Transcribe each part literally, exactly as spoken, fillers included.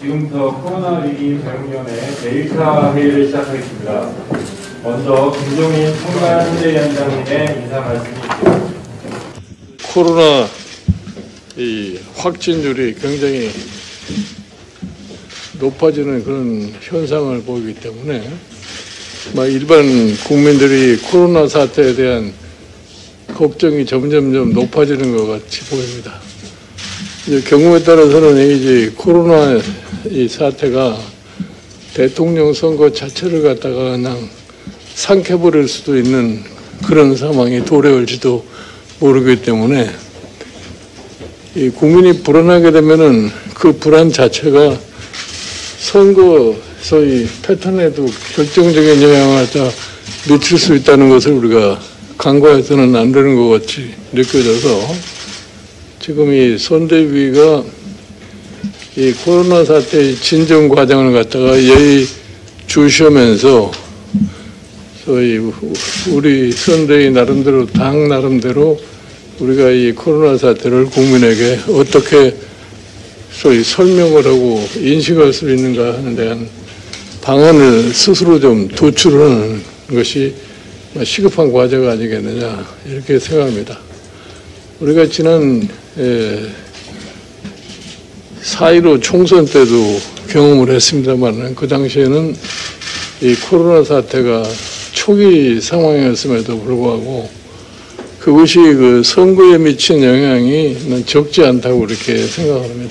지금부터 코로나 위기 대응위원회 데이터 회의를 시작하겠습니다. 먼저 김종인 총괄훈계위원장님의 인사 말씀드립니다. 코로나 이 확진율이 굉장히 높아지는 그런 현상을 보이기 때문에 일반 국민들이 코로나 사태에 대한 걱정이 점점점 높아지는 것 같이 보입니다. 이제 경우에 따라서는 이제 코로나 이 사태가 대통령 선거 자체를 갖다가 그냥 삼켜버릴 수도 있는 그런 상황이 도래할지도 모르기 때문에 이 국민이 불안하게 되면은 그 불안 자체가 선거 소위 패턴에도 결정적인 영향을 다 미칠 수 있다는 것을 우리가 간과해서는 안 되는 것 같이 느껴져서 지금 이 선대위가 이 코로나 사태의 진정 과정을 갖다가 예의주시하면서 소위 우리 선대위 나름대로 당 나름대로 우리가 이 코로나 사태를 국민에게 어떻게 소위 설명을 하고 인식할 수 있는가 하는 데한 방안을 스스로 좀 도출하는 것이 시급한 과제가 아니겠느냐 이렇게 생각합니다. 우리가 지난 사 일오 총선 때도 경험을 했습니다만 그 당시에는 이 코로나 사태가 초기 상황이었음에도 불구하고 그것이 그 선거에 미친 영향이 적지 않다고 이렇게 생각합니다.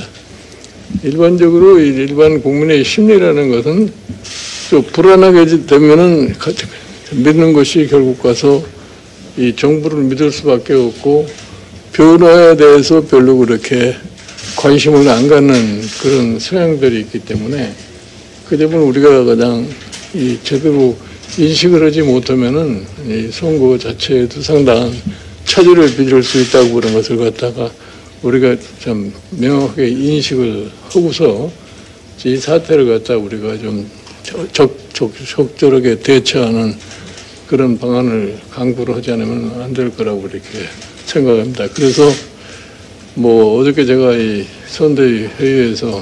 일반적으로 일반 국민의 심리라는 것은 좀 불안하게 되면은 믿는 것이 결국 가서 이 정부를 믿을 수밖에 없고 변화에 대해서 별로 그렇게 관심을 안 갖는 그런 성향들이 있기 때문에 그 점을 우리가 그냥 이 제대로 인식을 하지 못하면은 이 선거 자체에도 상당한 차질을 빚을 수 있다고 그런 것을 갖다가 우리가 좀 명확하게 인식을 하고서 이 사태를 갖다 우리가 좀 적, 적, 적절하게 대처하는 그런 방안을 강구를 하지 않으면 안 될 거라고 이렇게 생각합니다. 그래서 뭐 어저께 제가 이 선대위 회의에서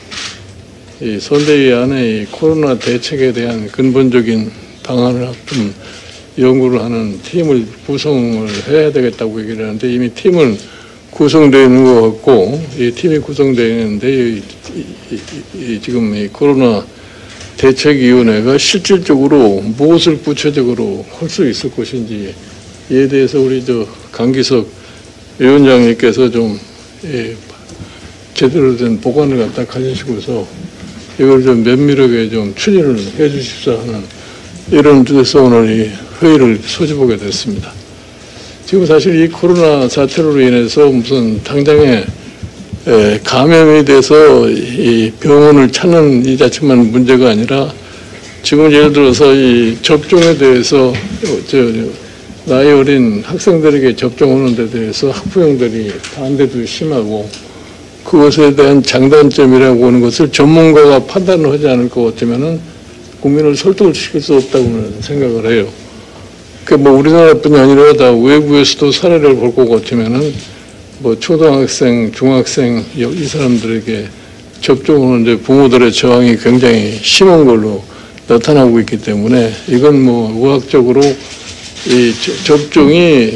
이 선대위 안에 이 코로나 대책에 대한 근본적인 방안을 좀 연구를 하는 팀을 구성을 해야 되겠다고 얘기를 하는데 이미 팀은 구성되어 있는 것 같고 이 팀이 구성되어 있는데 이, 이, 이, 이 지금 이 코로나 대책위원회가 실질적으로 무엇을 구체적으로 할 수 있을 것인지 이에 대해서 우리 저 강기석 위원장님께서 좀 예, 제대로 된 보관을 갖다 가지시고서 이걸 좀 면밀하게 좀 추진을 해 주십사 하는 이런 뜻에서 오늘 이 회의를 소집하게 됐습니다. 지금 사실 이 코로나 사태로 인해서 무슨 당장에 에, 감염이 돼서 이 병원을 찾는 이 자체만 문제가 아니라 지금 예를 들어서 이 접종에 대해서 저, 나이 어린 학생들에게 접종하는 데 대해서 학부형들이 반대도 심하고 그것에 대한 장단점이라고 하는 것을 전문가가 판단을 하지 않을 것 같으면은 국민을 설득을 시킬 수 없다고 생각을 해요. 그 뭐 우리나라뿐이 아니라 다 외국에서도 사례를 볼 것 같으면은 뭐 초등학생, 중학생 이 사람들에게 접종하는데 부모들의 저항이 굉장히 심한 걸로 나타나고 있기 때문에 이건 뭐 의학적으로 이 접종이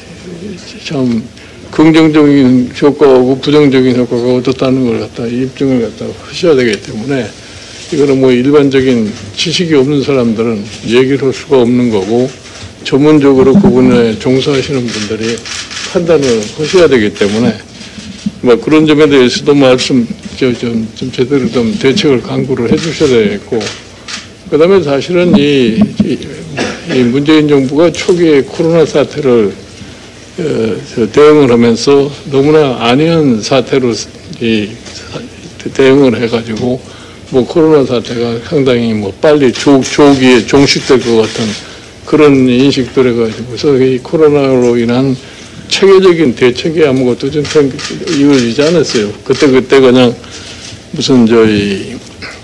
참 긍정적인 효과하고 부정적인 효과가 어떻다는 걸 갖다 입증을 갖다 하셔야 되기 때문에 이거는 뭐 일반적인 지식이 없는 사람들은 얘기를 할 수가 없는 거고 전문적으로 그 분야에 종사하시는 분들이 판단을 하셔야 되기 때문에 뭐 그런 점에 대해서도 말씀 좀, 좀 제대로 좀 대책을 강구를 해 주셔야 되겠고 그다음에 사실은 이, 이, 이 문재인 정부가 초기에 코로나 사태를 어, 대응을 하면서 너무나 안이한 사태로 이, 대응을 해가지고 뭐 코로나 사태가 상당히 뭐 빨리 조, 조기에 종식될 것 같은 그런 인식들 해가지고서 이 코로나로 인한 체계적인 대책이 아무것도 좀 이루어지지 않았어요. 그때 그때 그냥 무슨 저희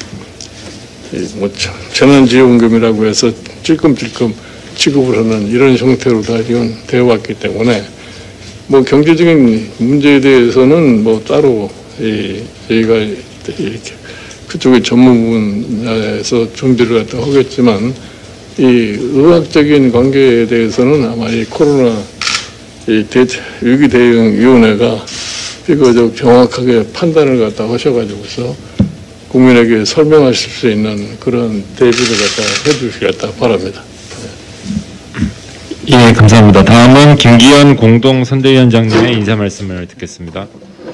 뭐 재난지원금이라고 해서 찔끔찔끔 지급을 하는 이런 형태로 다 지금 되어 왔기 때문에 뭐 경제적인 문제에 대해서는 뭐 따로 이 저희가 이렇게 그쪽의 전문 분야에서 준비를 갖다 하겠지만 이 의학적인 관계에 대해서는 아마 이 코로나 이 대, 위기 대응 위원회가 이거 저 정확하게 판단을 갖다 하셔가지고서 국민에게 설명하실 수 있는 그런 대비를 갖다 해주시겠다 바랍니다. 예, 감사합니다. 다음은 김기현 공동선대위원장님의 인사 말씀을 듣겠습니다.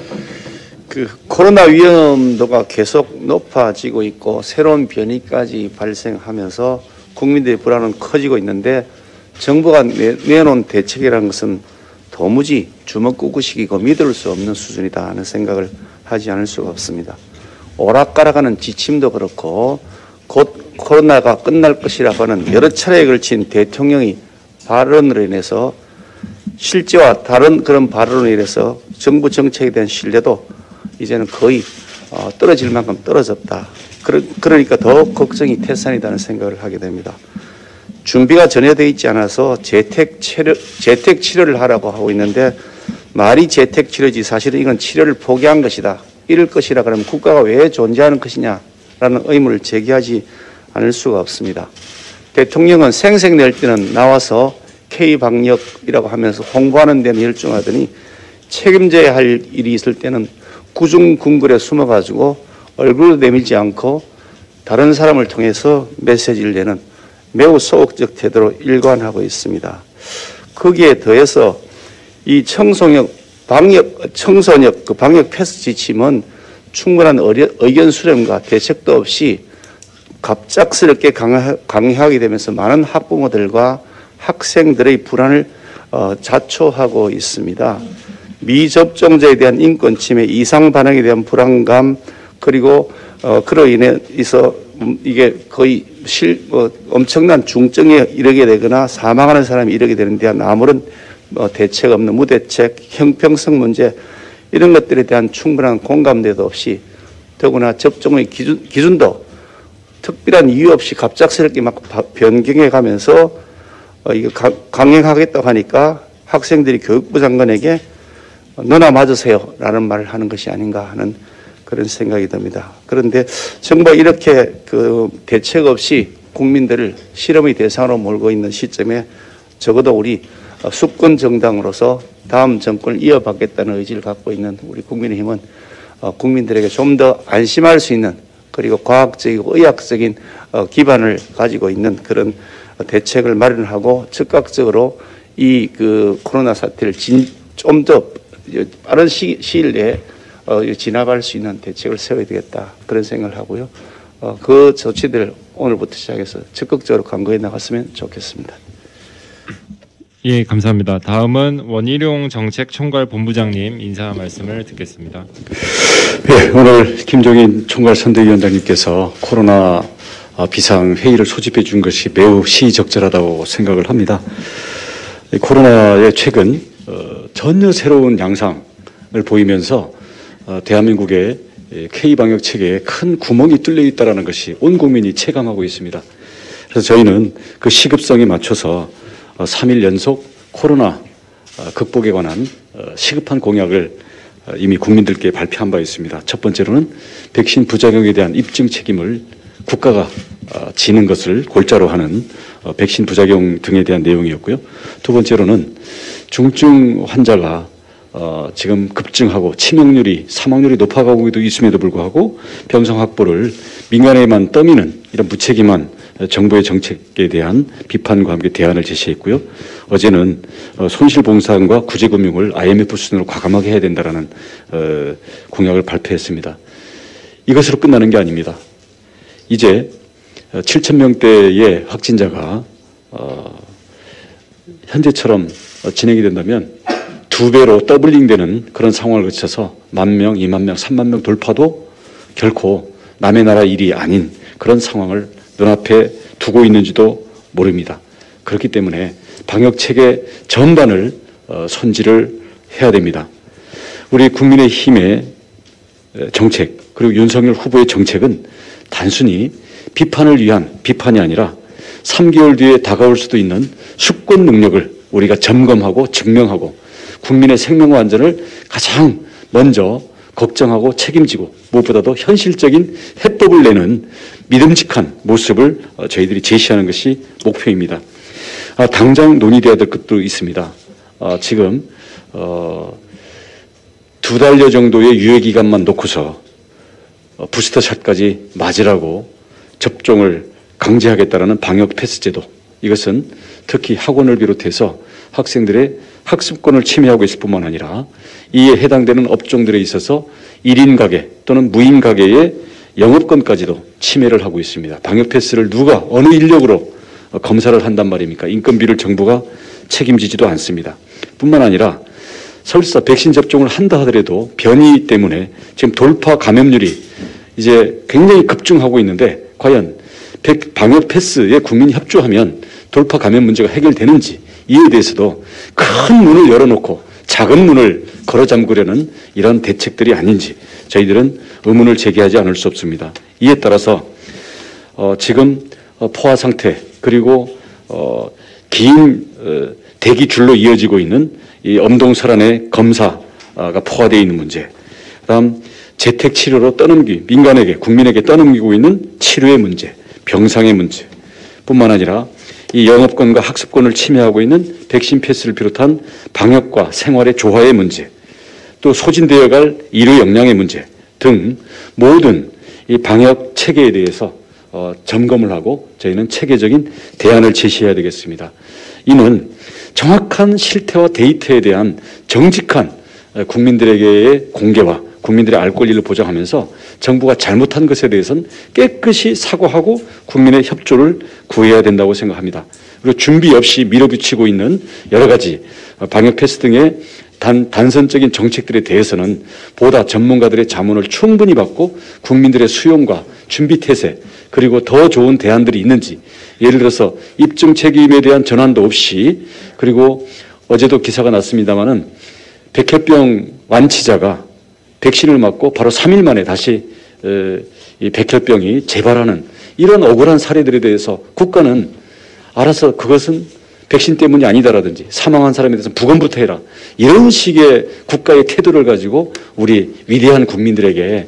그 코로나 위험도가 계속 높아지고 있고 새로운 변이까지 발생하면서 국민들의 불안은 커지고 있는데 정부가 내, 내놓은 대책이라는 것은 도무지 주먹구구식이고 믿을 수 없는 수준이다 하는 생각을 하지 않을 수가 없습니다. 오락가락하는 지침도 그렇고 곧 코로나가 끝날 것이라고 하는 여러 차례에 걸친 대통령이 발언으로 인해서 실제와 다른 그런 발언으로 인해서 정부 정책에 대한 신뢰도 이제는 거의 떨어질 만큼 떨어졌다. 그러니까 더욱 걱정이 태산이라는 생각을 하게 됩니다. 준비가 전혀 되어 있지 않아서 재택 치료, 재택 치료를 하라고 하고 있는데 말이 재택 치료지 사실은 이건 치료를 포기한 것이다. 이럴 것이라 그러면 국가가 왜 존재하는 것이냐라는 의문을 제기하지 않을 수가 없습니다. 대통령은 생색 낼 때는 나와서 K방역이라고 하면서 홍보하는 데는 열중하더니 책임져야 할 일이 있을 때는 구중궁궐에 숨어가지고 얼굴도 내밀지 않고 다른 사람을 통해서 메시지를 내는 매우 소극적 태도로 일관하고 있습니다. 거기에 더해서 이 청소년 방역, 청소년 그 방역 패스 지침은 충분한 의견 수렴과 대책도 없이 갑작스럽게 강행하게 되면서 많은 학부모들과 학생들의 불안을 어, 자초하고 있습니다. 미접종자에 대한 인권 침해, 이상 반응에 대한 불안감, 그리고 어, 그로 인해서 이게 거의 실, 어, 엄청난 중증에 이르게 되거나 사망하는 사람이 이르게 되는 데 대한 아무런 어, 대책 없는 무대책, 형평성 문제 이런 것들에 대한 충분한 공감대도 없이 더구나 접종의 기준, 기준도 특별한 이유 없이 갑작스럽게 막 변경해 가면서 어, 이거 강행하겠다고 하니까 학생들이 교육부 장관에게 너나 맞으세요 라는 말을 하는 것이 아닌가 하는 그런 생각이 듭니다. 그런데 정부가 이렇게 그 대책 없이 국민들을 실험의 대상으로 몰고 있는 시점에 적어도 우리 수권 정당으로서 다음 정권을 이어받겠다는 의지를 갖고 있는 우리 국민의힘은 국민들에게 좀 더 안심할 수 있는 그리고 과학적이고 의학적인 기반을 가지고 있는 그런 대책을 마련하고 즉각적으로 이 그 코로나 사태를 좀 더 빠른 시, 시일 내에 어, 진압할 수 있는 대책을 세워야 되겠다 그런 생각을 하고요. 어, 그 조치들 오늘부터 시작해서 적극적으로 강구해 나갔으면 좋겠습니다. 예, 감사합니다. 다음은 원희룡 정책총괄본부장님 인사 말씀을 듣겠습니다. 네, 오늘 김종인 총괄선대위원장님께서 코로나 비상회의를 소집해 준 것이 매우 시의적절하다고 생각을 합니다. 코로나의 최근 전혀 새로운 양상을 보이면서 대한민국의 K방역 체계에 큰 구멍이 뚫려 있다는 것이 온 국민이 체감하고 있습니다. 그래서 저희는 그 시급성에 맞춰서 삼 일 연속 코로나 극복에 관한 시급한 공약을 이미 국민들께 발표한 바 있습니다. 첫 번째로는 백신 부작용에 대한 입증 책임을 국가가 지는 것을 골자로 하는 백신 부작용 등에 대한 내용이었고요. 두 번째로는 중증 환자가 어, 지금 급증하고 치명률이 사망률이 높아가고 있음에도 불구하고 병상 확보를 민간에만 떠미는 이런 무책임한 정부의 정책에 대한 비판과 함께 대안을 제시했고요. 어제는 어, 손실봉상과 구제금융을 아이엠에프 수준으로 과감하게 해야 된다라는 어, 공약을 발표했습니다. 이것으로 끝나는 게 아닙니다. 이제 칠천 명대의 확진자가 어, 현재처럼 진행이 된다면 두 배로 더블링되는 그런 상황을 거쳐서 만 명, 이만 명, 삼만 명 돌파도 결코 남의 나라 일이 아닌 그런 상황을 눈앞에 두고 있는지도 모릅니다. 그렇기 때문에 방역체계 전반을 손질을 해야 됩니다. 우리 국민의힘의 정책 그리고 윤석열 후보의 정책은 단순히 비판을 위한 비판이 아니라 삼 개월 뒤에 다가올 수도 있는 수권 능력을 우리가 점검하고 증명하고 국민의 생명과 안전을 가장 먼저 걱정하고 책임지고 무엇보다도 현실적인 해법을 내는 믿음직한 모습을 저희들이 제시하는 것이 목표입니다. 당장 논의되어야 될 것도 있습니다. 지금 두 달여 정도의 유예기간만 놓고서 부스터샷까지 맞으라고 접종을 강제하겠다라는 방역 패스 제도, 이것은 특히 학원을 비롯해서 학생들의 학습권을 침해하고 있을 뿐만 아니라 이에 해당되는 업종들에 있어서 일 인 가게 또는 무인 가게의 영업권까지도 침해를 하고 있습니다. 방역 패스를 누가 어느 인력으로 검사를 한단 말입니까? 인건비를 정부가 책임지지도 않습니다. 뿐만 아니라 설사 백신 접종을 한다 하더라도 변이 때문에 지금 돌파 감염률이 이제 굉장히 급증하고 있는데 과연 방역 패스에 국민이 협조하면 돌파 감염 문제가 해결되는지, 이에 대해서도 큰 문을 열어놓고 작은 문을 걸어 잠그려는 이런 대책들이 아닌지 저희들은 의문을 제기하지 않을 수 없습니다. 이에 따라서 어 지금 포화 상태 그리고 어 긴 어 대기 줄로 이어지고 있는 이 엄동설안의 검사가 포화되어 있는 문제, 그다음 재택 치료로 떠넘기, 민간에게 국민에게 떠넘기고 있는 치료의 문제, 병상의 문제 뿐만 아니라 이 영업권과 학습권을 침해하고 있는 백신 패스를 비롯한 방역과 생활의 조화의 문제, 또 소진되어 갈 의료 역량의 문제 등 모든 이 방역 체계에 대해서 어, 점검을 하고 저희는 체계적인 대안을 제시해야 되겠습니다. 이는 정확한 실태와 데이터에 대한 정직한 국민들에게의 공개와 국민들의 알 권리를 보장하면서 정부가 잘못한 것에 대해서는 깨끗이 사과하고 국민의 협조를 구해야 된다고 생각합니다. 그리고 준비 없이 밀어붙이고 있는 여러 가지 방역 패스 등의 단, 단선적인 정책들에 대해서는 보다 전문가들의 자문을 충분히 받고 국민들의 수용과 준비 태세 그리고 더 좋은 대안들이 있는지, 예를 들어서 입증 책임에 대한 전환도 없이, 그리고 어제도 기사가 났습니다마는 백혈병 완치자가 백신을 맞고 바로 삼 일 만에 다시 이 백혈병이 재발하는 이런 억울한 사례들에 대해서 국가는 알아서 그것은 백신 때문이 아니다라든지 사망한 사람에 대해서는 부검부터 해라, 이런 식의 국가의 태도를 가지고 우리 위대한 국민들에게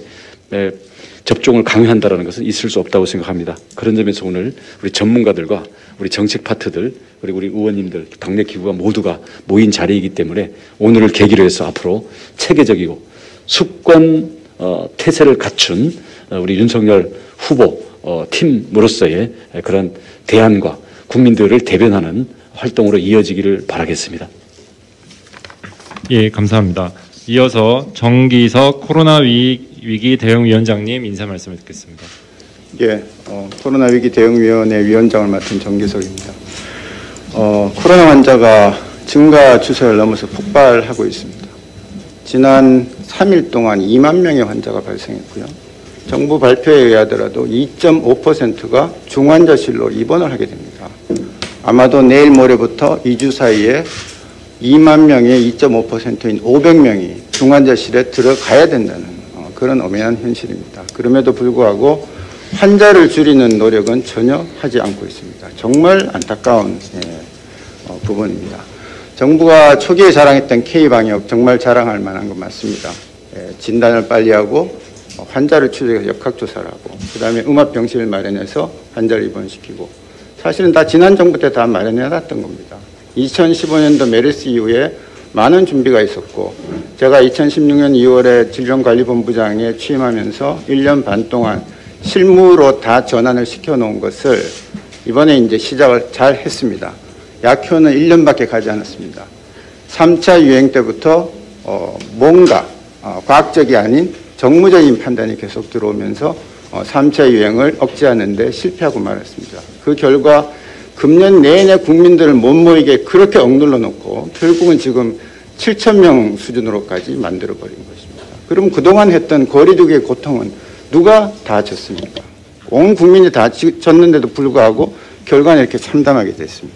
접종을 강요한다는 것은 있을 수 없다고 생각합니다. 그런 점에서 오늘 우리 전문가들과 우리 정책 파트들 그리고 우리 의원님들, 당내 기구가 모두가 모인 자리이기 때문에 오늘을 계기로 해서 앞으로 체계적이고 수권 어, 태세를 갖춘 어, 우리 윤석열 후보 어, 팀으로서의 그런 대안과 국민들을 대변하는 활동으로 이어지기를 바라겠습니다. 예, 감사합니다. 이어서 정기석 코로나 위, 위기 대응위원장님 인사 말씀을 듣겠습니다. 예, 어, 코로나 위기 대응위원회 위원장을 맡은 정기석입니다. 어, 코로나 환자가 증가 추세를 넘어서 폭발하고 있습니다. 지난 삼 일 동안 이만 명의 환자가 발생했고요. 정부 발표에 의하더라도 이 점 오 퍼센트가 중환자실로 입원을 하게 됩니다. 아마도 내일 모레부터 이 주 사이에 이만 명의 이 점 오 퍼센트인 오백 명이 중환자실에 들어가야 된다는 어, 그런 엄연한 현실입니다. 그럼에도 불구하고 환자를 줄이는 노력은 전혀 하지 않고 있습니다. 정말 안타까운 예, 어, 부분입니다. 정부가 초기에 자랑했던 K방역 정말 자랑할 만한 건 맞습니다. 예, 진단을 빨리 하고 어, 환자를 추적해서 역학조사를 하고 그 다음에 음압병실을 마련해서 환자를 입원시키고, 사실은 다 지난 정부 때 다 마련해놨던 겁니다. 이천십오 년도 메르스 이후에 많은 준비가 있었고, 제가 이천십육 년 이월에 질병관리본부장에 취임하면서 일 년 반 동안 실무로 다 전환을 시켜놓은 것을 이번에 이제 시작을 잘 했습니다. 약효는 일 년밖에 가지 않았습니다. 삼 차 유행 때부터 어, 뭔가 어, 과학적이 아닌 정무적인 판단이 계속 들어오면서 어, 삼 차 유행을 억제하는 데 실패하고 말았습니다. 그 결과 금년 내내 국민들을 못 모이게 그렇게 억눌러 놓고 결국은 지금 칠천 명 수준으로까지 만들어버린 것입니다. 그럼 그동안 했던 거리두기의 고통은 누가 다 졌습니까? 온 국민이 다 졌는데도 불구하고 결과는 이렇게 참담하게 됐습니다.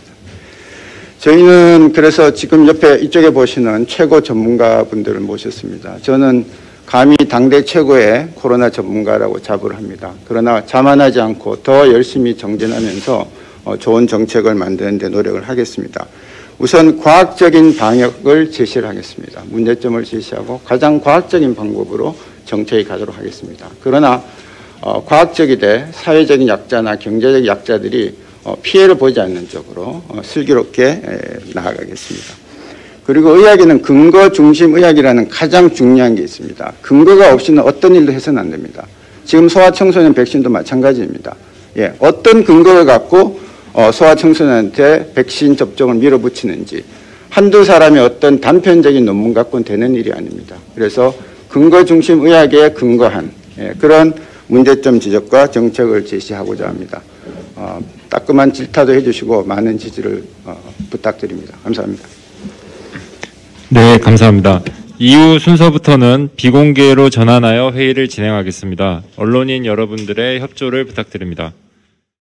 저희는 그래서 지금 옆에 이쪽에 보시는 최고 전문가분들을 모셨습니다. 저는 감히 당대 최고의 코로나 전문가라고 자부를 합니다. 그러나 자만하지 않고 더 열심히 정진하면서 어, 좋은 정책을 만드는 데 노력을 하겠습니다. 우선 과학적인 방역을 제시를 하겠습니다. 문제점을 제시하고 가장 과학적인 방법으로 정책이 가도록 하겠습니다. 그러나 어, 과학적이되 사회적인 약자나 경제적 약자들이 어, 피해를 보지 않는 쪽으로 어, 슬기롭게 에, 나아가겠습니다. 그리고 의학에는 근거 중심 의학이라는 가장 중요한 게 있습니다. 근거가 없이는 어떤 일도 해서는 안 됩니다. 지금 소아청소년 백신도 마찬가지입니다. 예, 어떤 근거를 갖고 어, 소아청소년한테 백신 접종을 밀어붙이는지 한두 사람이 어떤 단편적인 논문 갖고는 되는 일이 아닙니다. 그래서 근거 중심 의학에 근거한 예, 그런 문제점 지적과 정책을 제시하고자 합니다. 어, 따끔한 질타도 해주시고 많은 지지를 어, 부탁드립니다. 감사합니다. 네, 감사합니다. 이후 순서부터는 비공개로 전환하여 회의를 진행하겠습니다. 언론인 여러분들의 협조를 부탁드립니다.